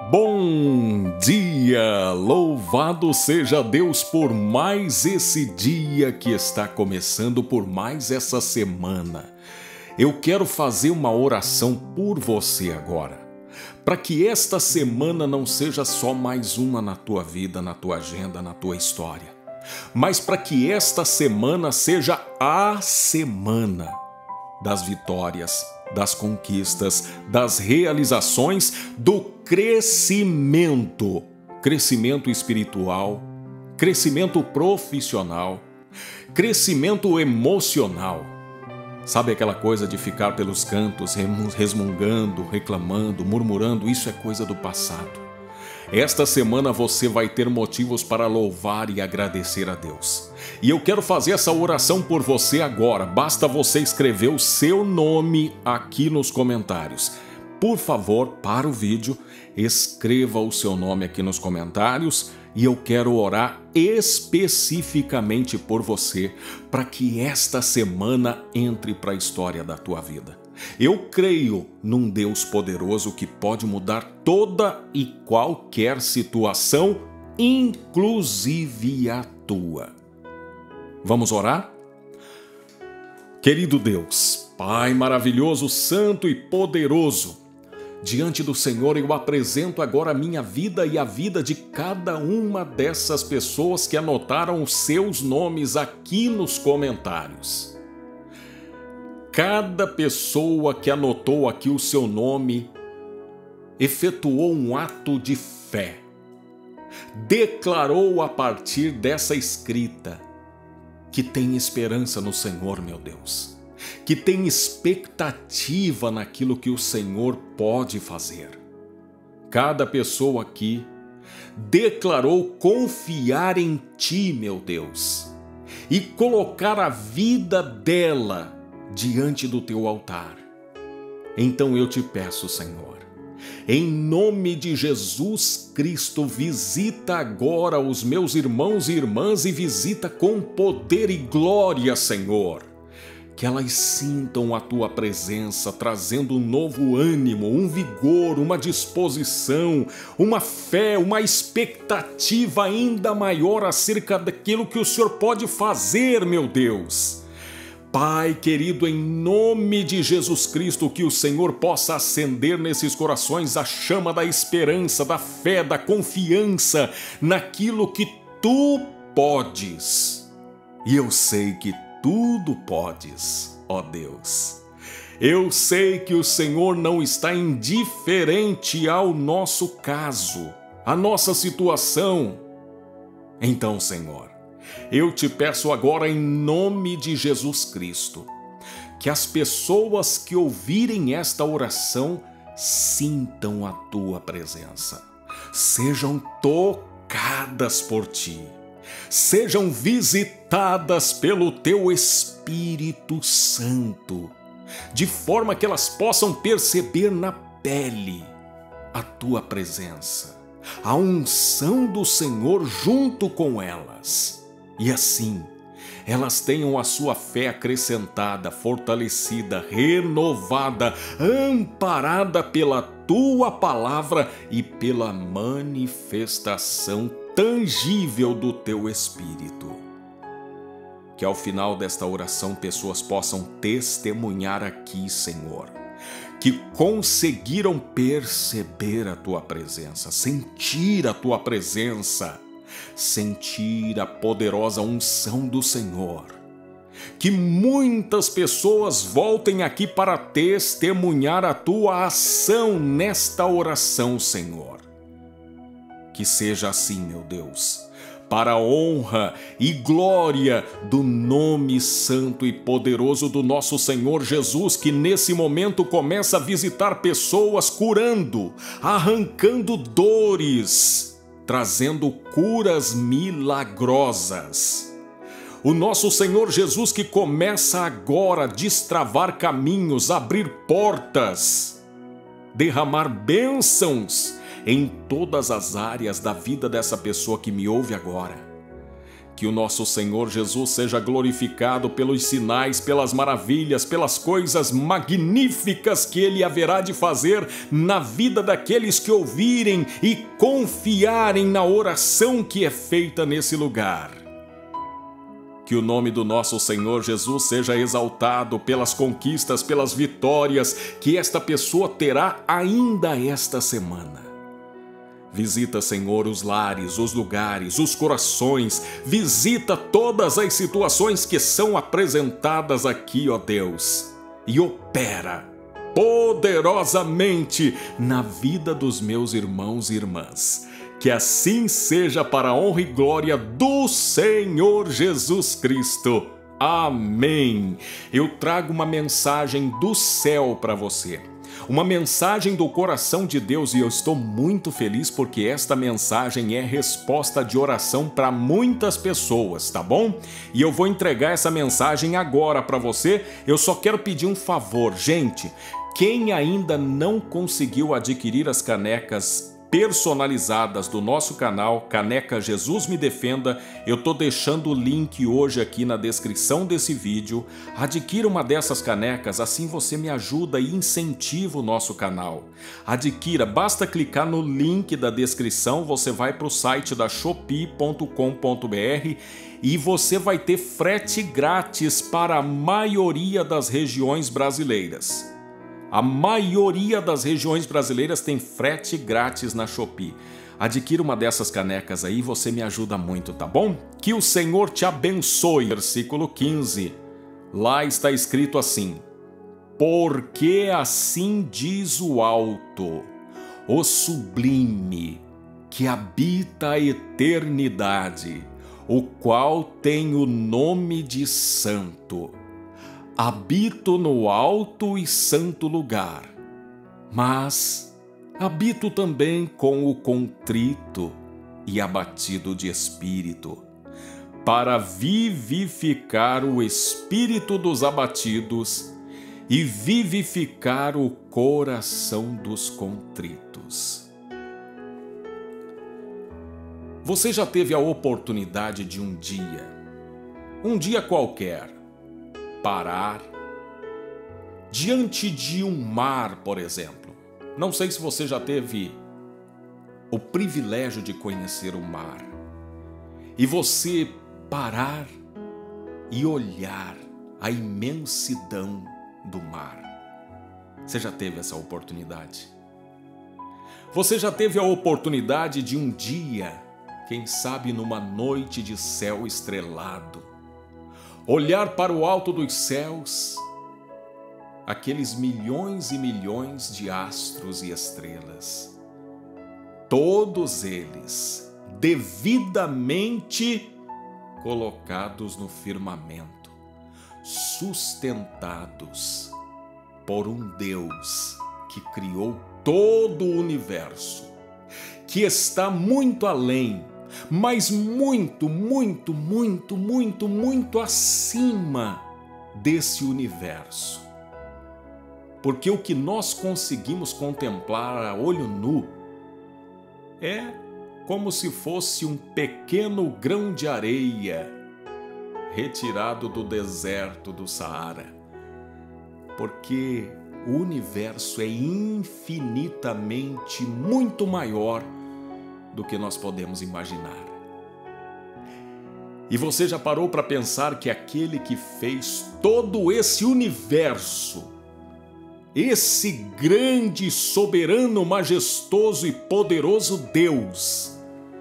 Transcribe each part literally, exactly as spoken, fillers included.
Bom dia! Louvado seja Deus por mais esse dia que está começando, por mais essa semana. Eu quero fazer uma oração por você agora, para que esta semana não seja só mais uma na tua vida, na tua agenda, na tua história, mas para que esta semana seja a semana das vitórias, das conquistas, das realizações, do crescimento, crescimento espiritual, crescimento profissional, crescimento emocional. Sabe aquela coisa de ficar pelos cantos resmungando, reclamando, murmurando? Isso é coisa do passado. Esta semana você vai ter motivos para louvar e agradecer a Deus. E eu quero fazer essa oração por você agora. Basta você escrever o seu nome aqui nos comentários. Por favor, para o vídeo, escreva o seu nome aqui nos comentários e eu quero orar especificamente por você para que esta semana entre para a história da tua vida. Eu creio num Deus poderoso que pode mudar toda e qualquer situação, inclusive a tua. Vamos orar? Querido Deus, Pai maravilhoso, santo e poderoso, diante do Senhor eu apresento agora a minha vida e a vida de cada uma dessas pessoas que anotaram os seus nomes aqui nos comentários. Cada pessoa que anotou aqui o seu nome efetuou um ato de fé. Declarou a partir dessa escrita que tem esperança no Senhor, meu Deus. Que tem expectativa naquilo que o Senhor pode fazer. Cada pessoa aqui declarou confiar em Ti, meu Deus, e colocar a vida dela diante do Teu altar. Então eu te peço, Senhor, em nome de Jesus Cristo, visita agora os meus irmãos e irmãs e visita com poder e glória, Senhor. Que elas sintam a Tua presença, trazendo um novo ânimo, um vigor, uma disposição, uma fé, uma expectativa ainda maior acerca daquilo que o Senhor pode fazer, meu Deus. Pai querido, em nome de Jesus Cristo, que o Senhor possa acender nesses corações a chama da esperança, da fé, da confiança naquilo que Tu podes. E eu sei que tudo podes, ó Deus. Eu sei que o Senhor não está indiferente ao nosso caso, à nossa situação. Então, Senhor, eu te peço agora em nome de Jesus Cristo, que as pessoas que ouvirem esta oração sintam a Tua presença, sejam tocadas por Ti, sejam visitadas pelo Teu Espírito Santo, de forma que elas possam perceber na pele a Tua presença, a unção do Senhor junto com elas. E assim, elas tenham a sua fé acrescentada, fortalecida, renovada, amparada pela Tua palavra e pela manifestação tangível do Teu Espírito. Que ao final desta oração pessoas possam testemunhar aqui, Senhor, que conseguiram perceber a Tua presença, sentir a Tua presença, sentir a poderosa unção do Senhor. Que muitas pessoas voltem aqui para testemunhar a Tua ação nesta oração, Senhor. Que seja assim, meu Deus, para a honra e glória do nome santo e poderoso do nosso Senhor Jesus, que nesse momento começa a visitar pessoas, curando, arrancando dores, trazendo curas milagrosas. O nosso Senhor Jesus que começa agora a destravar caminhos, abrir portas, derramar bênçãos em todas as áreas da vida dessa pessoa que me ouve agora. Que o nosso Senhor Jesus seja glorificado pelos sinais, pelas maravilhas, pelas coisas magníficas que Ele haverá de fazer na vida daqueles que ouvirem e confiarem na oração que é feita nesse lugar. Que o nome do nosso Senhor Jesus seja exaltado pelas conquistas, pelas vitórias que esta pessoa terá ainda esta semana. Visita, Senhor, os lares, os lugares, os corações. Visita todas as situações que são apresentadas aqui, ó Deus. E opera poderosamente na vida dos meus irmãos e irmãs. Que assim seja para a honra e glória do Senhor Jesus Cristo. Amém. Eu trago uma mensagem do céu para você. Uma mensagem do coração de Deus, e eu estou muito feliz porque esta mensagem é resposta de oração para muitas pessoas, tá bom? E eu vou entregar essa mensagem agora para você. Eu só quero pedir um favor, gente. Quem ainda não conseguiu adquirir as canecas personalizadas do nosso canal, Caneca Jesus Me Defenda, eu tô deixando o link hoje aqui na descrição desse vídeo. Adquira uma dessas canecas, assim você me ajuda e incentiva o nosso canal. Adquira, basta clicar no link da descrição, você vai para o site da shopee ponto com ponto br e você vai ter frete grátis para a maioria das regiões brasileiras. A maioria das regiões brasileiras tem frete grátis na Shopee. Adquira uma dessas canecas aí, você me ajuda muito, tá bom? Que o Senhor te abençoe. Versículo quinze. Lá está escrito assim: porque assim diz o alto, o sublime, que habita a eternidade, o qual tem o nome de Santo. Habito no alto e santo lugar, mas habito também com o contrito e abatido de espírito, para vivificar o espírito dos abatidos e vivificar o coração dos contritos. Você já teve a oportunidade de um dia, um dia qualquer, parar diante de um mar, por exemplo? Não sei se você já teve o privilégio de conhecer o mar. E você parar e olhar a imensidão do mar. Você já teve essa oportunidade? Você já teve a oportunidade de um dia, quem sabe numa noite de céu estrelado, olhar para o alto dos céus, aqueles milhões e milhões de astros e estrelas, todos eles devidamente colocados no firmamento, sustentados por um Deus que criou todo o universo, que está muito além, mas muito, muito, muito, muito, muito acima desse universo. Porque o que nós conseguimos contemplar a olho nu é como se fosse um pequeno grão de areia retirado do deserto do Saara. Porque o universo é infinitamente muito maior do que nós podemos imaginar. E você já parou para pensar que aquele que fez todo esse universo, esse grande, soberano, majestoso e poderoso Deus,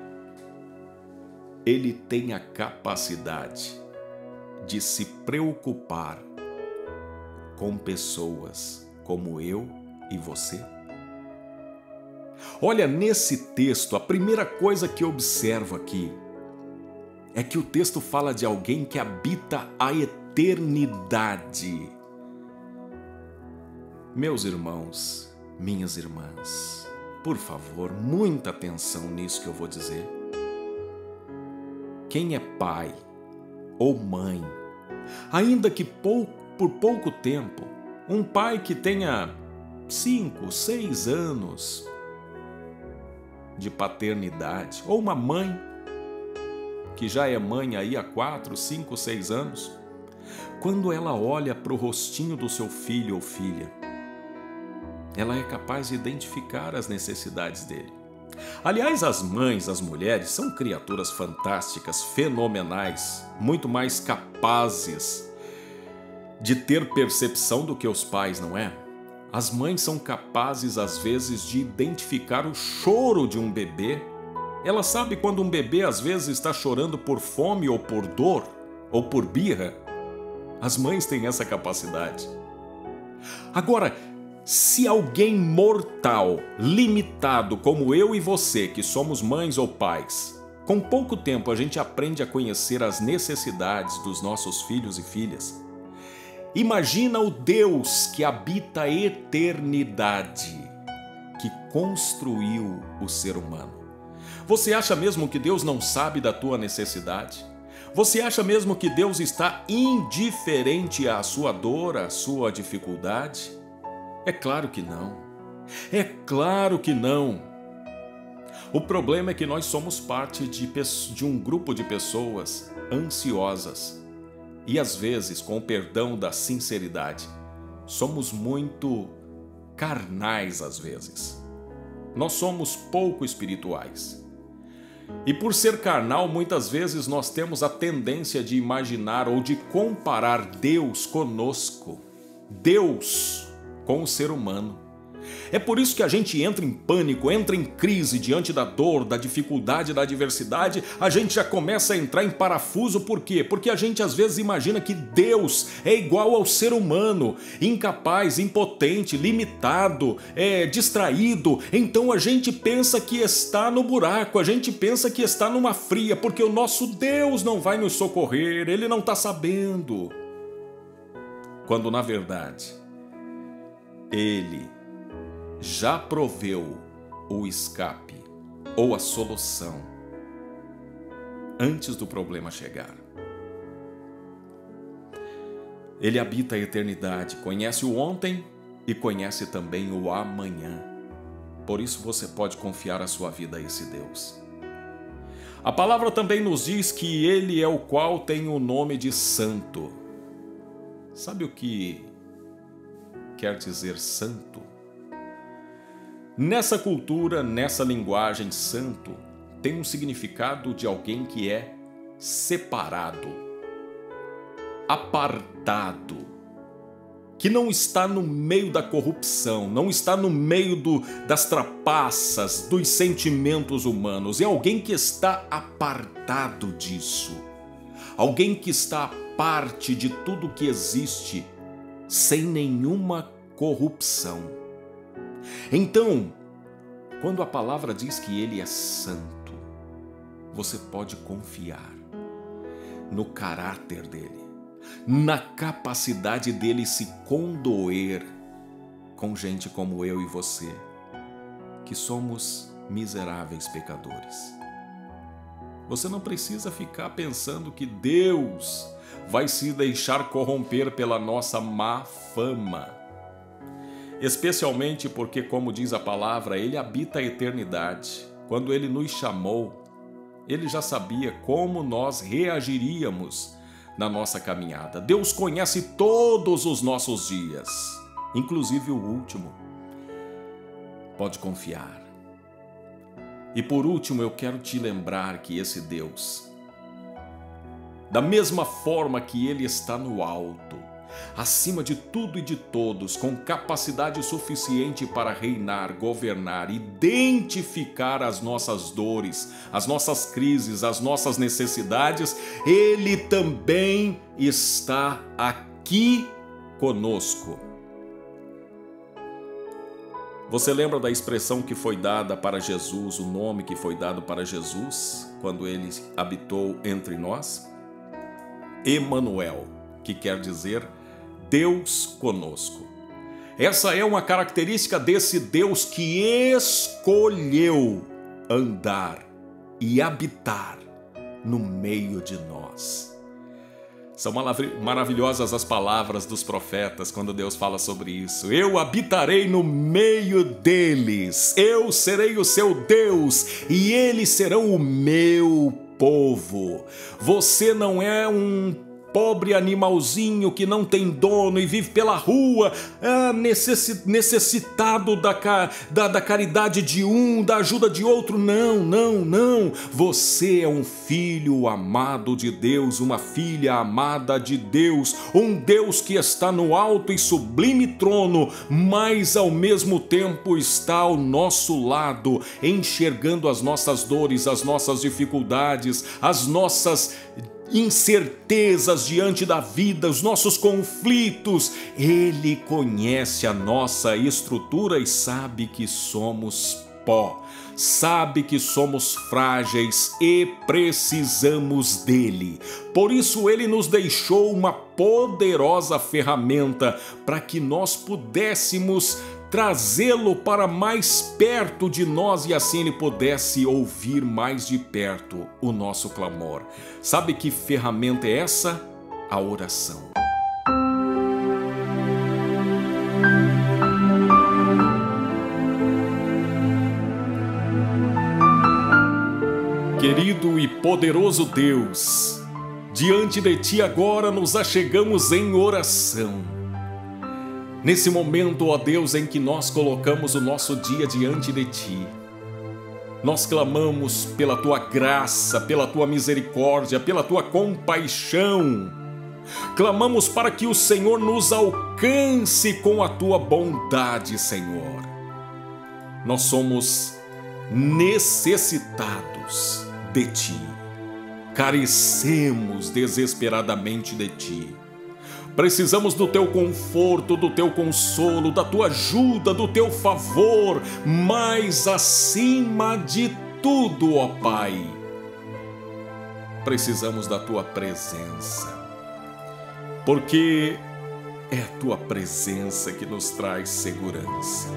ele tem a capacidade de se preocupar com pessoas como eu e você? Olha, nesse texto, a primeira coisa que eu observo aqui é que o texto fala de alguém que habita a eternidade. Meus irmãos, minhas irmãs, por favor, muita atenção nisso que eu vou dizer. Quem é pai ou mãe, ainda que pou, por pouco tempo, um pai que tenha cinco, seis anos de paternidade, ou uma mãe que já é mãe aí há quatro, cinco, seis anos, quando ela olha para o rostinho do seu filho ou filha, ela é capaz de identificar as necessidades dele. Aliás, as mães, as mulheres, são criaturas fantásticas, fenomenais, muito mais capazes de ter percepção do que os pais, não é? As mães são capazes, às vezes, de identificar o choro de um bebê. Ela sabe quando um bebê, às vezes, está chorando por fome ou por dor, ou por birra. As mães têm essa capacidade. Agora, se alguém mortal, limitado como eu e você, que somos mães ou pais, com pouco tempo a gente aprende a conhecer as necessidades dos nossos filhos e filhas, imagina o Deus que habita a eternidade, que construiu o ser humano. Você acha mesmo que Deus não sabe da tua necessidade? Você acha mesmo que Deus está indiferente à sua dor, à sua dificuldade? É claro que não. É claro que não. O problema é que nós somos parte de, de um grupo de pessoas ansiosas. E às vezes, com o perdão da sinceridade, somos muito carnais às vezes. Nós somos pouco espirituais. E por ser carnal, muitas vezes nós temos a tendência de imaginar ou de comparar Deus conosco. Deus com o ser humano. É por isso que a gente entra em pânico, entra em crise diante da dor, da dificuldade, da adversidade. A gente já começa a entrar em parafuso. Por quê? Porque a gente às vezes imagina que Deus é igual ao ser humano, incapaz, impotente, limitado, é, distraído. Então a gente pensa que está no buraco, a gente pensa que está numa fria, porque o nosso Deus não vai nos socorrer, Ele não está sabendo. Quando na verdade Ele já proveu o escape ou a solução antes do problema chegar. Ele habita a eternidade, conhece o ontem e conhece também o amanhã. Por isso você pode confiar a sua vida a esse Deus. A palavra também nos diz que Ele é o qual tem o nome de Santo. Sabe o que quer dizer santo? Nessa cultura, nessa linguagem, santo tem um significado de alguém que é separado, apartado, que não está no meio da corrupção, não está no meio do, das trapaças, dos sentimentos humanos. É alguém que está apartado disso, alguém que está à parte de tudo que existe, sem nenhuma corrupção. Então, quando a palavra diz que Ele é santo, você pode confiar no caráter dele, na capacidade dele se condoer com gente como eu e você, que somos miseráveis pecadores. Você não precisa ficar pensando que Deus vai se deixar corromper pela nossa má fama. Especialmente porque, como diz a palavra, Ele habita a eternidade. Quando Ele nos chamou, Ele já sabia como nós reagiríamos na nossa caminhada. Deus conhece todos os nossos dias, inclusive o último. Pode confiar. E por último, eu quero te lembrar que esse Deus, da mesma forma que Ele está no alto, acima de tudo e de todos, com capacidade suficiente para reinar, governar, identificar as nossas dores, as nossas crises, as nossas necessidades, Ele também está aqui conosco. Você lembra da expressão que foi dada para Jesus, o nome que foi dado para Jesus, quando Ele habitou entre nós? Emanuel, que quer dizer Deus conosco. Essa é uma característica desse Deus que escolheu andar e habitar no meio de nós. São maravilhosas as palavras dos profetas quando Deus fala sobre isso. Eu habitarei no meio deles, eu serei o seu Deus e eles serão o meu povo. Você não é um pobre animalzinho que não tem dono e vive pela rua, é, necessitado da, da, da caridade de um, da ajuda de outro. Não, não, não. Você é um filho amado de Deus, uma filha amada de Deus, um Deus que está no alto e sublime trono, mas ao mesmo tempo está ao nosso lado, enxergando as nossas dores, as nossas dificuldades, as nossas incertezas diante da vida, os nossos conflitos. Ele conhece a nossa estrutura e sabe que somos pó, sabe que somos frágeis e precisamos dele. Por isso ele nos deixou uma poderosa ferramenta para que nós pudéssemos trazê-lo para mais perto de nós e assim ele pudesse ouvir mais de perto o nosso clamor. Sabe que ferramenta é essa? A oração. Querido e poderoso Deus, diante de Ti agora nos achegamos em oração. Nesse momento, ó Deus, em que nós colocamos o nosso dia diante de Ti, nós clamamos pela Tua graça, pela Tua misericórdia, pela Tua compaixão. Clamamos para que o Senhor nos alcance com a Tua bondade, Senhor. Nós somos necessitados de Ti, carecemos desesperadamente de Ti. Precisamos do Teu conforto, do Teu consolo, da Tua ajuda, do Teu favor, mas acima de tudo, ó Pai, precisamos da Tua presença, porque é a Tua presença que nos traz segurança,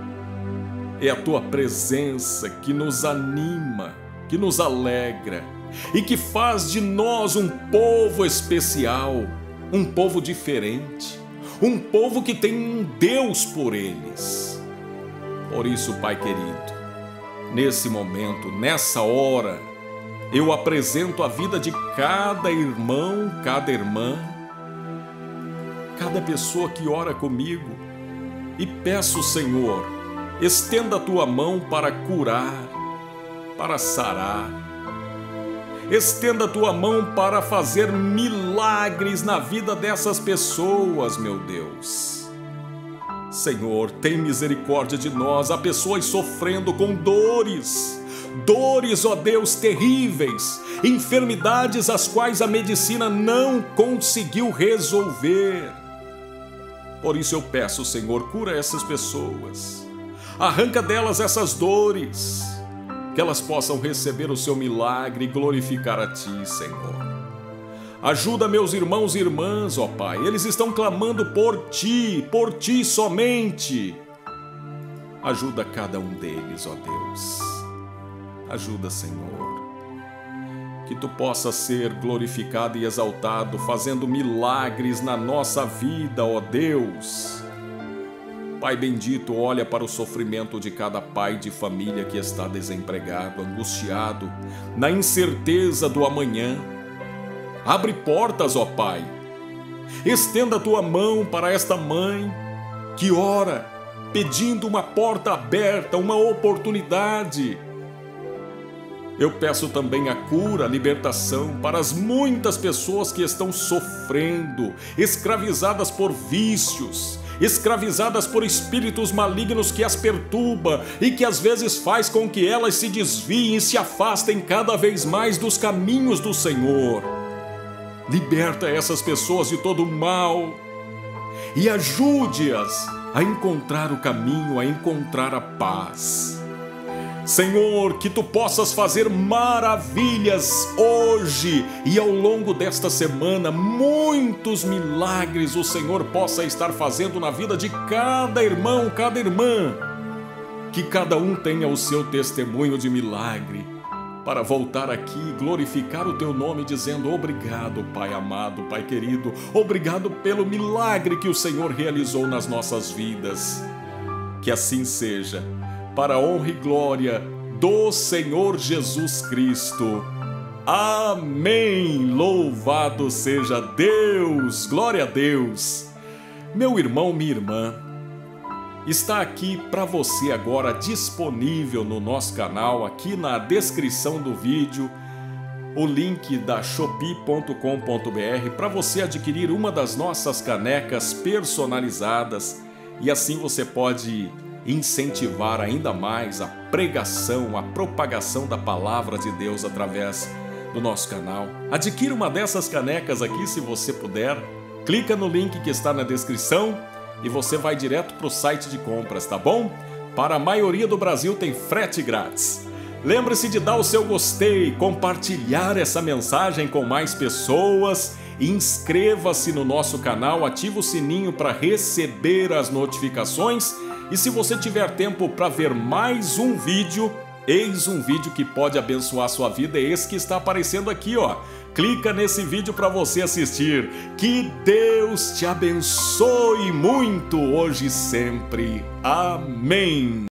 é a Tua presença que nos anima, que nos alegra e que faz de nós um povo especial, um povo diferente, um povo que tem um Deus por eles. Por isso, Pai querido, nesse momento, nessa hora, eu apresento a vida de cada irmão, cada irmã, cada pessoa que ora comigo e peço, Senhor, estenda a Tua mão para curar, para sarar. Estenda a Tua mão para fazer milagres na vida dessas pessoas, meu Deus. Senhor, tem misericórdia de nós, há pessoas sofrendo com dores, dores, ó Deus, terríveis, enfermidades as quais a medicina não conseguiu resolver. Por isso eu peço, Senhor, cura essas pessoas, arranca delas essas dores, que elas possam receber o Seu milagre e glorificar a Ti, Senhor. Ajuda meus irmãos e irmãs, ó Pai, eles estão clamando por Ti, por Ti somente. Ajuda cada um deles, ó Deus. Ajuda, Senhor, que Tu possas ser glorificado e exaltado, fazendo milagres na nossa vida, ó Deus. Pai bendito, olha para o sofrimento de cada pai de família que está desempregado, angustiado, na incerteza do amanhã. Abre portas, ó Pai. Estenda a Tua mão para esta mãe que ora, pedindo uma porta aberta, uma oportunidade. Eu peço também a cura, a libertação para as muitas pessoas que estão sofrendo, escravizadas por vícios, escravizadas por espíritos malignos que as perturba e que às vezes faz com que elas se desviem e se afastem cada vez mais dos caminhos do Senhor. Liberta essas pessoas de todo o mal e ajude-as a encontrar o caminho, a encontrar a paz. Senhor, que Tu possas fazer maravilhas hoje e ao longo desta semana, muitos milagres o Senhor possa estar fazendo na vida de cada irmão, cada irmã. Que cada um tenha o seu testemunho de milagre para voltar aqui e glorificar o Teu nome dizendo obrigado, Pai amado, Pai querido, obrigado pelo milagre que o Senhor realizou nas nossas vidas. Que assim seja, para a honra e glória do Senhor Jesus Cristo. Amém! Louvado seja Deus! Glória a Deus! Meu irmão, minha irmã, está aqui para você agora disponível no nosso canal, aqui na descrição do vídeo, o link da shopee ponto com ponto br para você adquirir uma das nossas canecas personalizadas e assim você pode incentivar ainda mais a pregação, a propagação da palavra de Deus através do nosso canal. Adquira uma dessas canecas aqui se você puder, clica no link que está na descrição e você vai direto para o site de compras, tá bom? Para a maioria do Brasil tem frete grátis. Lembre-se de dar o seu gostei, compartilhar essa mensagem com mais pessoas, inscreva-se no nosso canal, ative o sininho para receber as notificações e se você tiver tempo para ver mais um vídeo, eis um vídeo que pode abençoar a sua vida, é esse que está aparecendo aqui, ó. Clica nesse vídeo para você assistir. Que Deus te abençoe muito hoje e sempre. Amém.